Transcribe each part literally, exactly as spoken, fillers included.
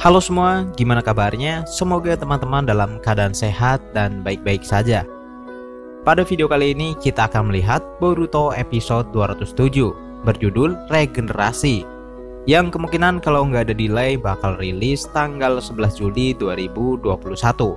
Halo semua, gimana kabarnya? Semoga teman-teman dalam keadaan sehat dan baik-baik saja. Pada video kali ini kita akan melihat Boruto episode dua ratus tujuh berjudul Regenerasi, yang kemungkinan kalau nggak ada delay bakal rilis tanggal sebelas Juli dua ribu dua puluh satu.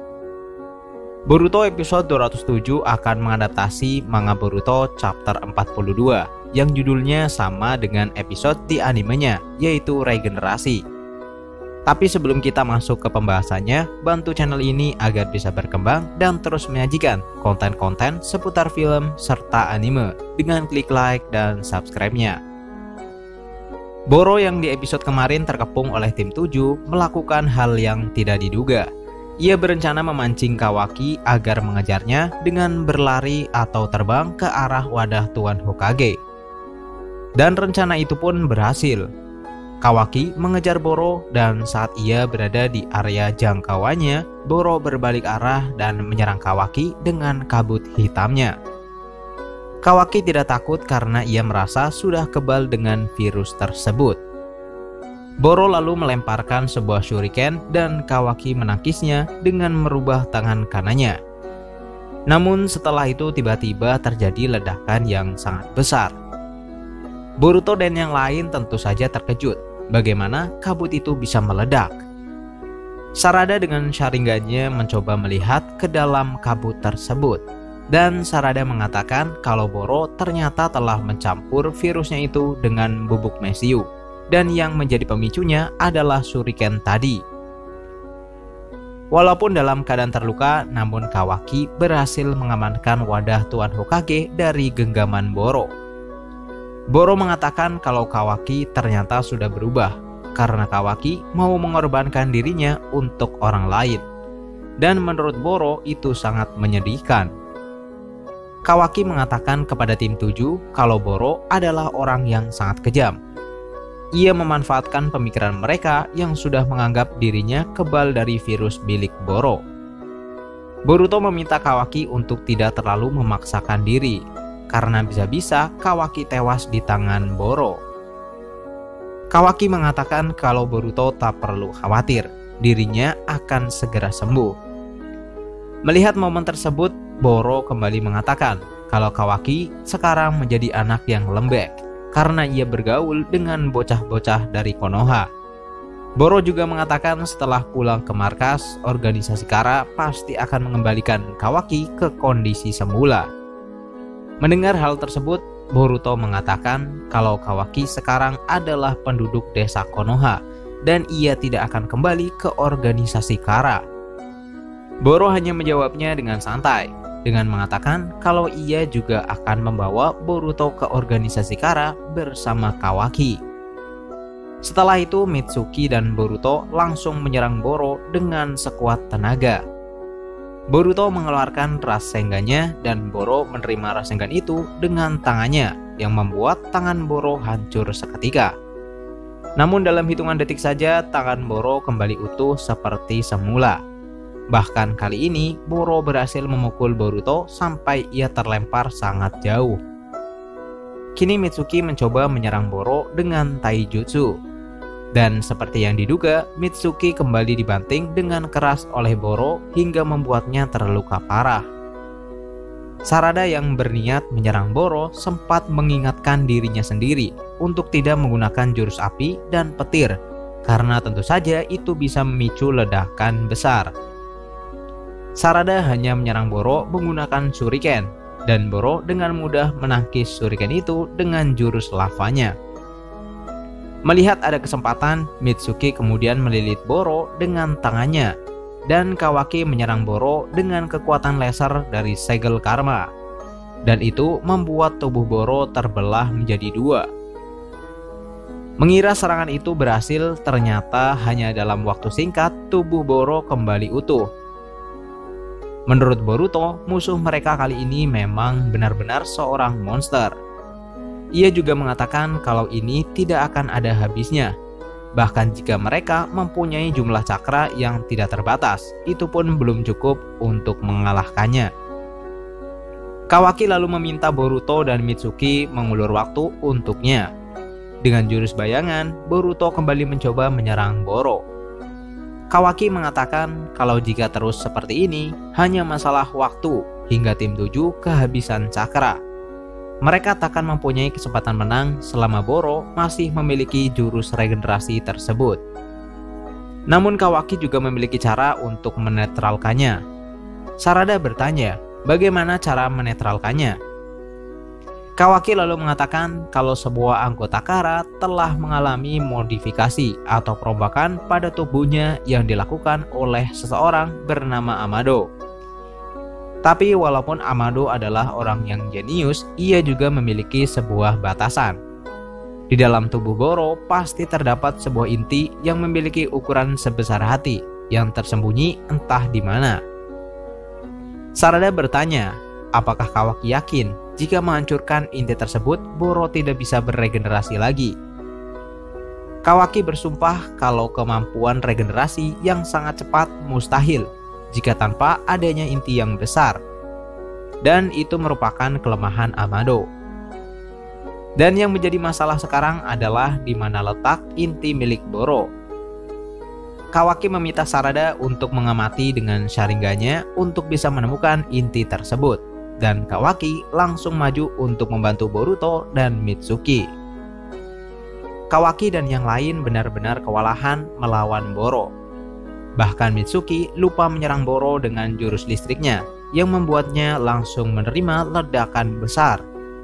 Boruto episode dua ratus tujuh akan mengadaptasi manga Boruto chapter empat puluh dua yang judulnya sama dengan episode di animenya, yaitu Regenerasi. Tapi sebelum kita masuk ke pembahasannya, bantu channel ini agar bisa berkembang dan terus menyajikan konten-konten seputar film serta anime dengan klik like dan subscribe-nya. Boro yang di episode kemarin terkepung oleh tim tujuh melakukan hal yang tidak diduga. Ia berencana memancing Kawaki agar mengejarnya dengan berlari atau terbang ke arah wadah Tuan Hokage. Dan rencana itu pun berhasil. Kawaki mengejar Boro dan saat ia berada di area jangkauannya, Boro berbalik arah dan menyerang Kawaki dengan kabut hitamnya. Kawaki tidak takut karena ia merasa sudah kebal dengan virus tersebut. Boro lalu melemparkan sebuah shuriken dan Kawaki menangkisnya dengan merubah tangan kanannya. Namun setelah itu tiba-tiba terjadi ledakan yang sangat besar. Boruto dan yang lain tentu saja terkejut bagaimana kabut itu bisa meledak. Sarada dengan Sharingannya mencoba melihat ke dalam kabut tersebut, dan Sarada mengatakan kalau Boro ternyata telah mencampur virusnya itu dengan bubuk mesiu, dan yang menjadi pemicunya adalah shuriken tadi. Walaupun dalam keadaan terluka, namun Kawaki berhasil mengamankan wadah Tuan Hokage dari genggaman Boro. Boro mengatakan kalau Kawaki ternyata sudah berubah karena Kawaki mau mengorbankan dirinya untuk orang lain. Dan menurut Boro itu sangat menyedihkan. Kawaki mengatakan kepada tim tujuh kalau Boro adalah orang yang sangat kejam. Ia memanfaatkan pemikiran mereka yang sudah menganggap dirinya kebal dari virus bilik Boro. Boruto meminta Kawaki untuk tidak terlalu memaksakan diri, karena bisa-bisa Kawaki tewas di tangan Boro. Kawaki mengatakan kalau Boruto tak perlu khawatir, dirinya akan segera sembuh. Melihat momen tersebut, Boro kembali mengatakan kalau Kawaki sekarang menjadi anak yang lembek karena ia bergaul dengan bocah-bocah dari Konoha. Boro juga mengatakan setelah pulang ke markas, organisasi Kara pasti akan mengembalikan Kawaki ke kondisi semula. Mendengar hal tersebut, Boruto mengatakan kalau Kawaki sekarang adalah penduduk desa Konoha dan ia tidak akan kembali ke organisasi Kara. Boro hanya menjawabnya dengan santai, dengan mengatakan kalau ia juga akan membawa Boruto ke organisasi Kara bersama Kawaki. Setelah itu, Mitsuki dan Boruto langsung menyerang Boro dengan sekuat tenaga. Boruto mengeluarkan Rasengannya dan Boro menerima Rasengan itu dengan tangannya yang membuat tangan Boro hancur seketika. Namun dalam hitungan detik saja tangan Boro kembali utuh seperti semula. Bahkan kali ini Boro berhasil memukul Boruto sampai ia terlempar sangat jauh. Kini Mitsuki mencoba menyerang Boro dengan taijutsu. Dan seperti yang diduga, Mitsuki kembali dibanting dengan keras oleh Boro hingga membuatnya terluka parah. Sarada yang berniat menyerang Boro sempat mengingatkan dirinya sendiri untuk tidak menggunakan jurus api dan petir, karena tentu saja itu bisa memicu ledakan besar. Sarada hanya menyerang Boro menggunakan shuriken, dan Boro dengan mudah menangkis shuriken itu dengan jurus lavanya. Melihat ada kesempatan, Mitsuki kemudian melilit Boro dengan tangannya, dan Kawaki menyerang Boro dengan kekuatan laser dari segel karma. Dan itu membuat tubuh Boro terbelah menjadi dua. Mengira serangan itu berhasil, ternyata hanya dalam waktu singkat tubuh Boro kembali utuh. Menurut Boruto, musuh mereka kali ini memang benar-benar seorang monster. Ia juga mengatakan kalau ini tidak akan ada habisnya. Bahkan jika mereka mempunyai jumlah cakra yang tidak terbatas, itu pun belum cukup untuk mengalahkannya. Kawaki lalu meminta Boruto dan Mitsuki mengulur waktu untuknya. Dengan jurus bayangan, Boruto kembali mencoba menyerang Boro. Kawaki mengatakan kalau jika terus seperti ini, hanya masalah waktu hingga tim tujuh kehabisan cakra. Mereka takkan mempunyai kesempatan menang selama Boro masih memiliki jurus regenerasi tersebut. Namun Kawaki juga memiliki cara untuk menetralkannya. Sarada bertanya, bagaimana cara menetralkannya? Kawaki lalu mengatakan kalau sebuah anggota Kara telah mengalami modifikasi atau perombakan pada tubuhnya yang dilakukan oleh seseorang bernama Amado. Tapi walaupun Amado adalah orang yang jenius, ia juga memiliki sebuah batasan. Di dalam tubuh Boro pasti terdapat sebuah inti yang memiliki ukuran sebesar hati yang tersembunyi entah di mana. Sarada bertanya, apakah Kawaki yakin jika menghancurkan inti tersebut, Boro tidak bisa beregenerasi lagi? Kawaki bersumpah kalau kemampuan regenerasi yang sangat cepat mustahil jika tanpa adanya inti yang besar. Dan itu merupakan kelemahan Amado. Dan yang menjadi masalah sekarang adalah di mana letak inti milik Boro. Kawaki meminta Sarada untuk mengamati dengan sharinganya untuk bisa menemukan inti tersebut. Dan Kawaki langsung maju untuk membantu Boruto dan Mitsuki. Kawaki dan yang lain benar-benar kewalahan melawan Boro. Bahkan Mitsuki lupa menyerang Boro dengan jurus listriknya yang membuatnya langsung menerima ledakan besar.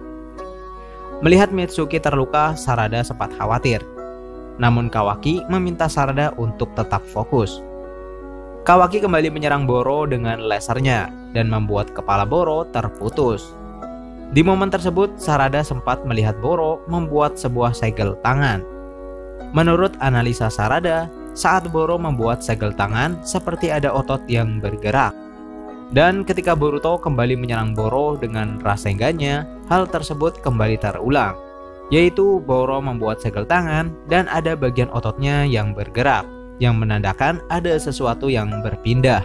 Melihat Mitsuki terluka, Sarada sempat khawatir. Namun Kawaki meminta Sarada untuk tetap fokus. Kawaki kembali menyerang Boro dengan lasernya dan membuat kepala Boro terputus. Di momen tersebut, Sarada sempat melihat Boro membuat sebuah segel tangan. Menurut analisa Sarada, saat Boro membuat segel tangan seperti ada otot yang bergerak. Dan ketika Boruto kembali menyerang Boro dengan Rasengannya, hal tersebut kembali terulang, yaitu Boro membuat segel tangan dan ada bagian ototnya yang bergerak, yang menandakan ada sesuatu yang berpindah.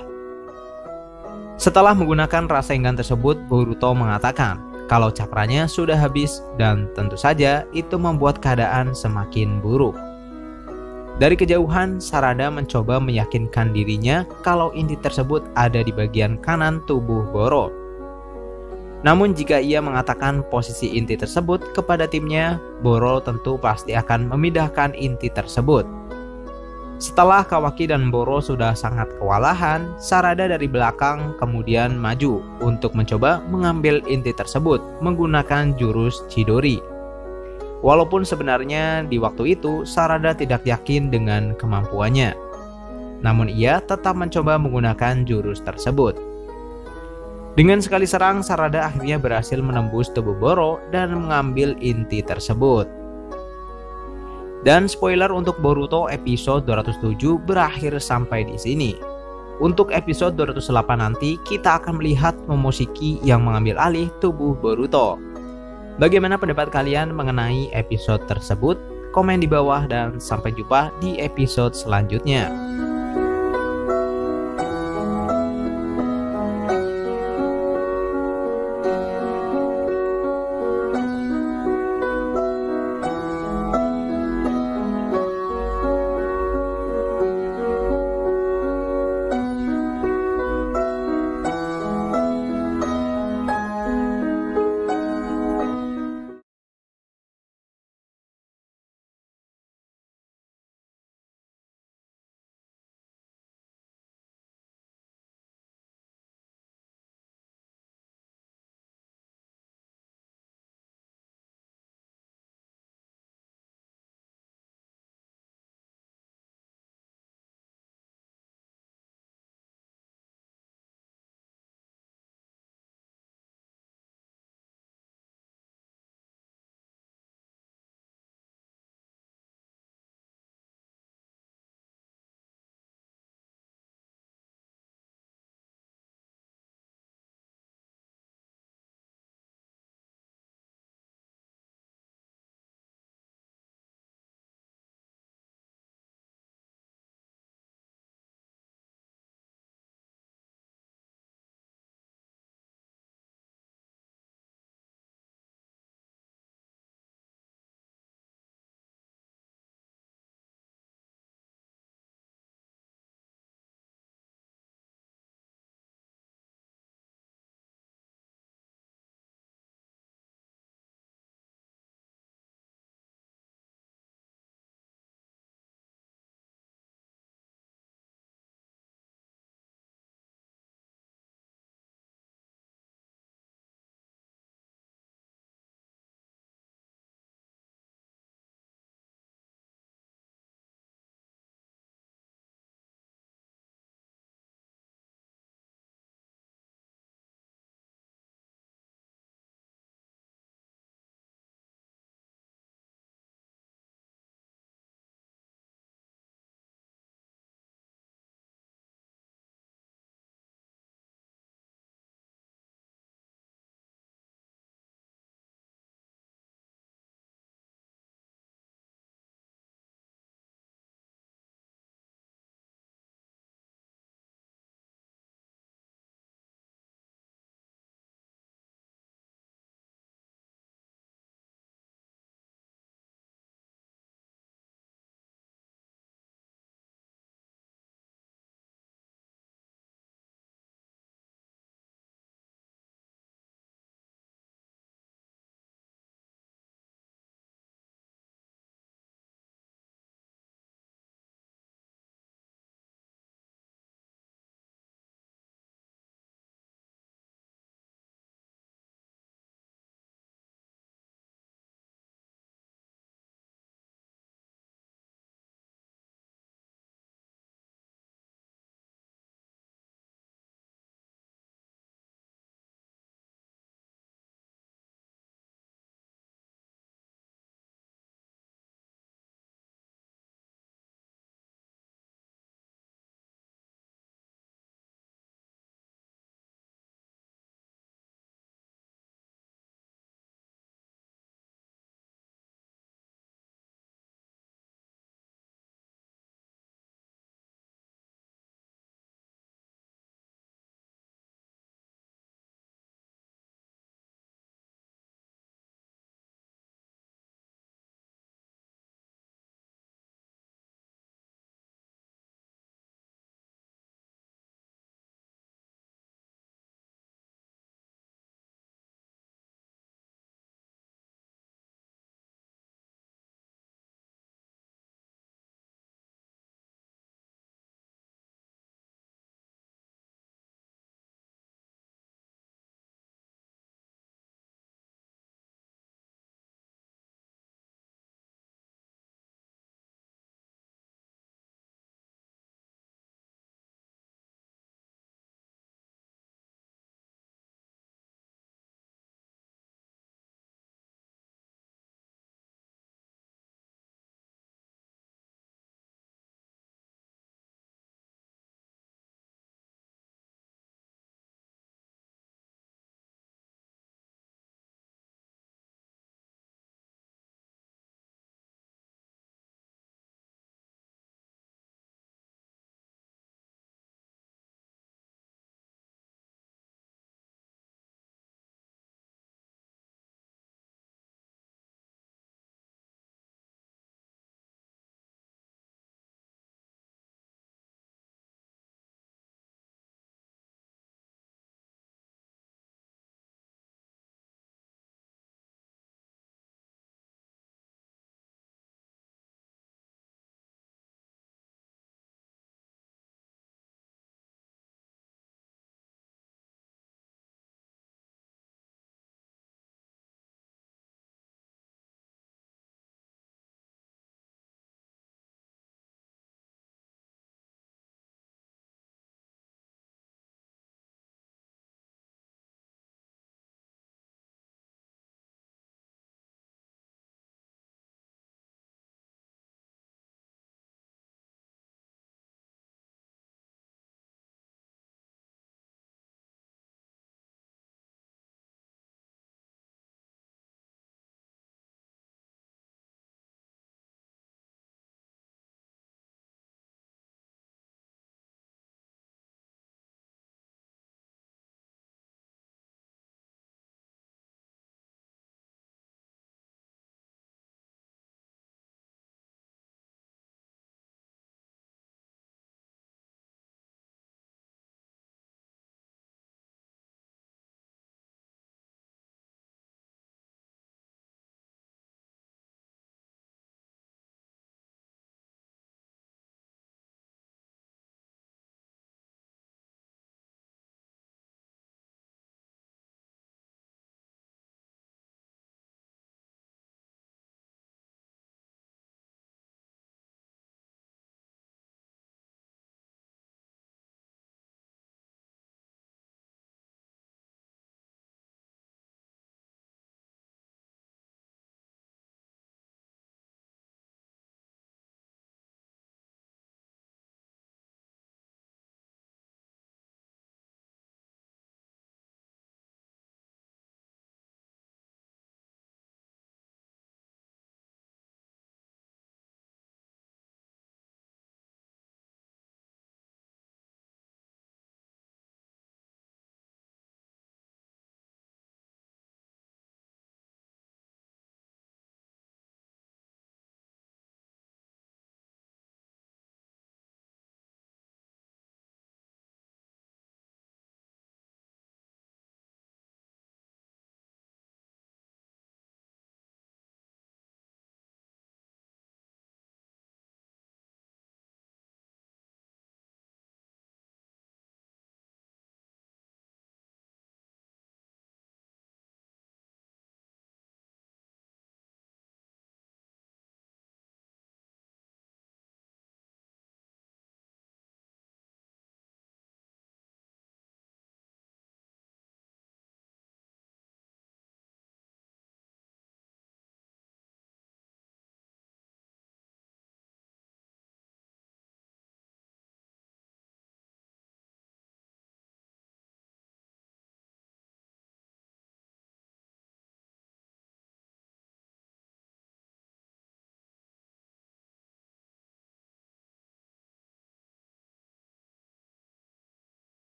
Setelah menggunakan Rasengan tersebut, Boruto mengatakan kalau cakranya sudah habis dan tentu saja itu membuat keadaan semakin buruk. Dari kejauhan, Sarada mencoba meyakinkan dirinya kalau inti tersebut ada di bagian kanan tubuh Boro. Namun jika ia mengatakan posisi inti tersebut kepada timnya, Boro tentu pasti akan memindahkan inti tersebut. Setelah Kawaki dan Boro sudah sangat kewalahan, Sarada dari belakang kemudian maju untuk mencoba mengambil inti tersebut menggunakan jurus Chidori. Walaupun sebenarnya di waktu itu Sarada tidak yakin dengan kemampuannya, namun ia tetap mencoba menggunakan jurus tersebut. Dengan sekali serang, Sarada akhirnya berhasil menembus tubuh Boro dan mengambil inti tersebut. Dan spoiler untuk Boruto episode dua ratus tujuh berakhir sampai di sini. Untuk episode dua ratus delapan nanti kita akan melihat Momoshiki yang mengambil alih tubuh Boruto. Bagaimana pendapat kalian mengenai episode tersebut? Komen di bawah dan sampai jumpa di episode selanjutnya.